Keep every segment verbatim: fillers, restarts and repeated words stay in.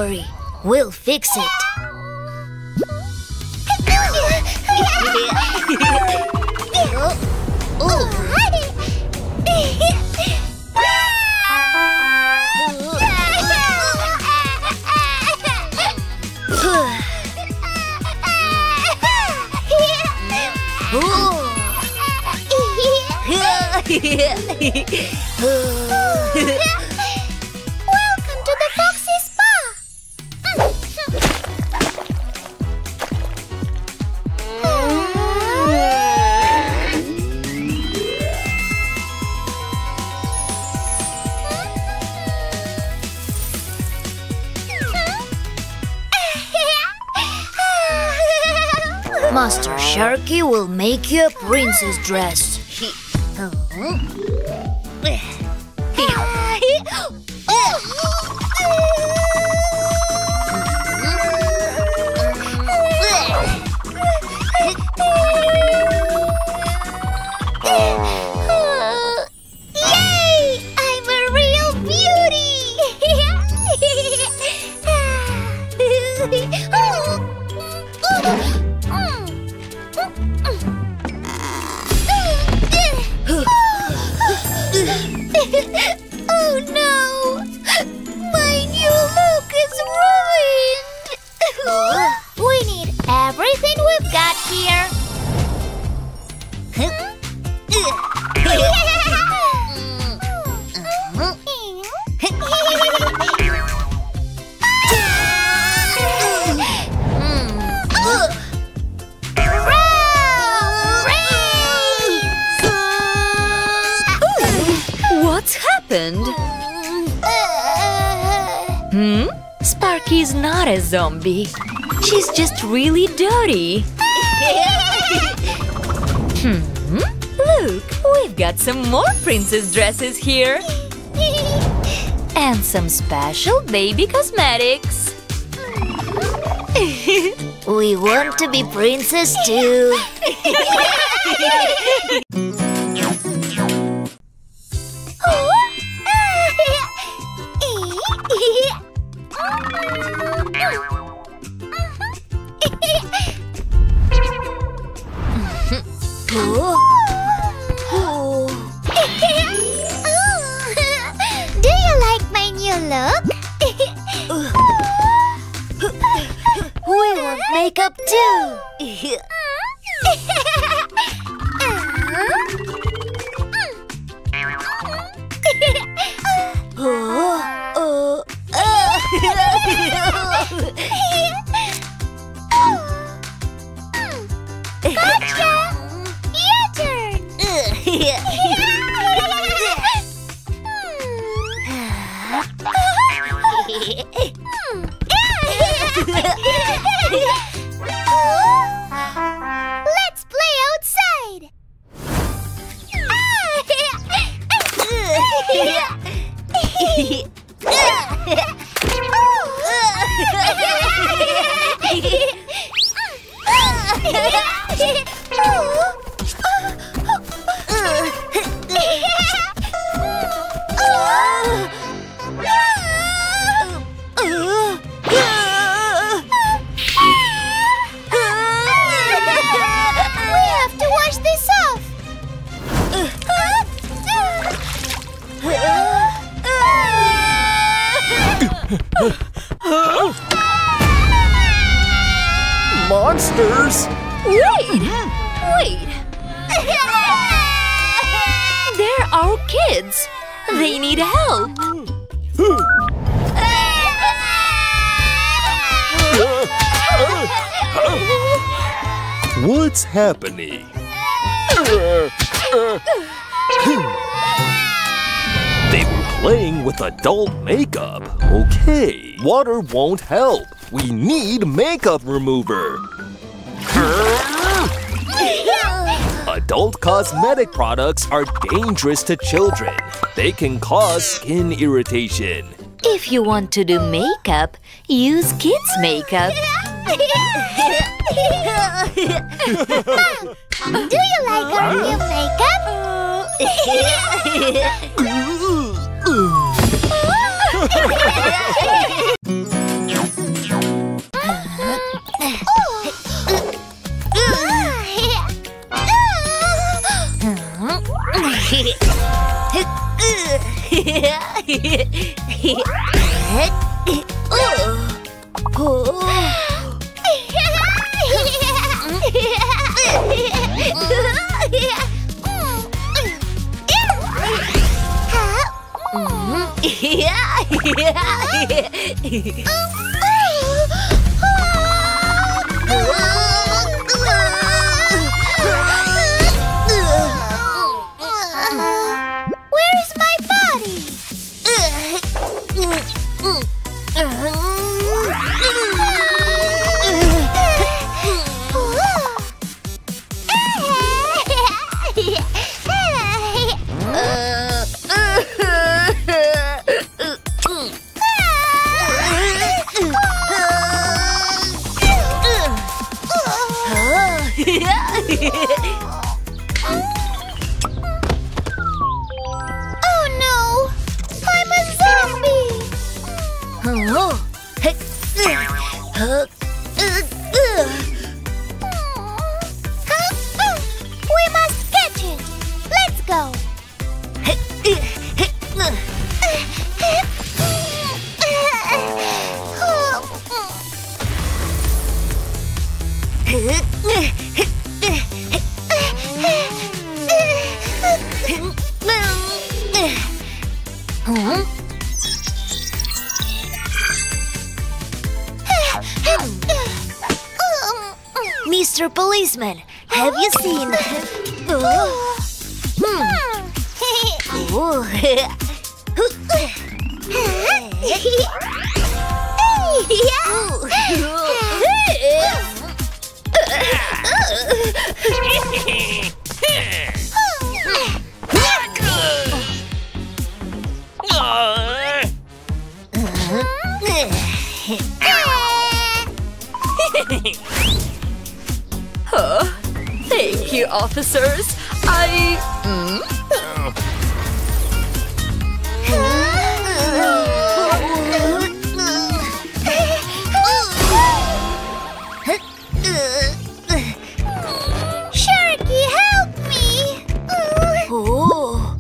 worry, we'll fix it. Welcome to the Foxy Spa! Master Sharky will make you a princess dress. Yay! I'm a real beauty! Oh no! My new look is ruined! We need everything we've got here. What's happened? Hmm? Sparky's not a zombie. She's just really dirty. Hmm? Look, we've got some more princess dresses here. And some special baby cosmetics. We want to be princess too. Do you like my new look? We want makeup too. Gotcha! Your turn! Let's play outside! We have to wash this off! Monsters! Wait! Wait! They're our kids. They need help. What's happening? They were playing with adult makeup. Okay, water won't help. We need makeup remover. Adult cosmetic products are dangerous to children. They can cause skin irritation. If you want to do makeup, use kids' makeup. Mom, do you like our new makeup? Where's my body? Oh no! I'm a zombie! We must catch it! Let's go! Mister Policeman, have you seen... Oh. Huh? Thank you, officers. I... Mm? Sharky, help me! Oh.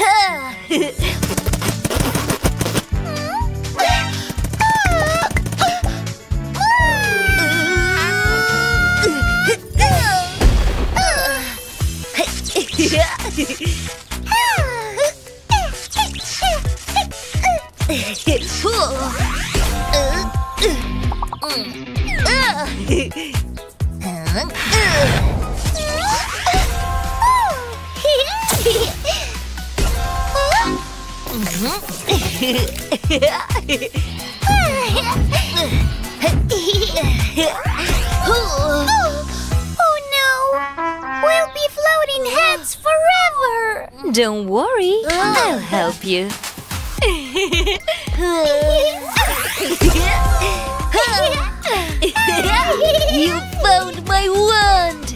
Oh no! We'll be floating heads forever! Don't worry, I'll help you. You found my wand!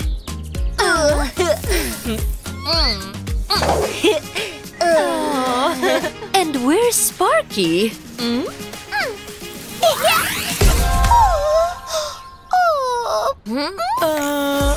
Oh. And where's Sparky? Hmm? Hmm? Uh...